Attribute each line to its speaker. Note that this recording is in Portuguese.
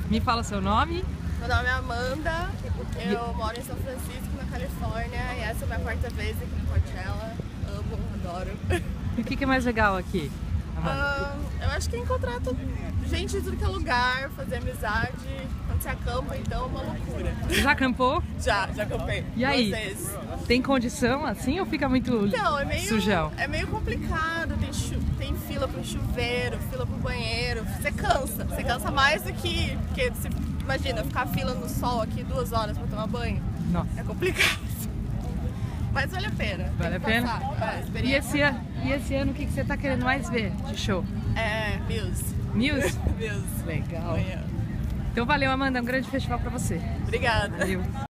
Speaker 1: Me fala seu nome.
Speaker 2: Meu nome é Amanda, eu moro em São Francisco, na Califórnia, e essa é a minha quarta vez aqui no Coachella. Amo, adoro.
Speaker 1: E o que é mais legal aqui, Amanda?
Speaker 2: Eu acho que é encontrar gente de tudo que é lugar, fazer amizade. Quando você acampa, então é uma loucura.
Speaker 1: Já acampou?
Speaker 2: Já acampei.
Speaker 1: E aí?
Speaker 2: 2 vezes.
Speaker 1: Tem condição assim ou fica muito
Speaker 2: Então,
Speaker 1: sujão?
Speaker 2: É meio complicado, tem fila pro chuveiro, fila pro banheiro, você cansa mais do que, porque você imagina, ficar fila no sol aqui 2 horas pra tomar banho.
Speaker 1: Nossa.
Speaker 2: É complicado. Mas vale a pena.
Speaker 1: Vale a pena? E esse ano o que você tá querendo mais ver de show?
Speaker 2: Muse.
Speaker 1: Muse?
Speaker 2: Muse.
Speaker 1: Legal.
Speaker 2: Amanhã.
Speaker 1: Então valeu, Amanda, um grande festival pra você.
Speaker 2: Obrigada.
Speaker 1: Valeu.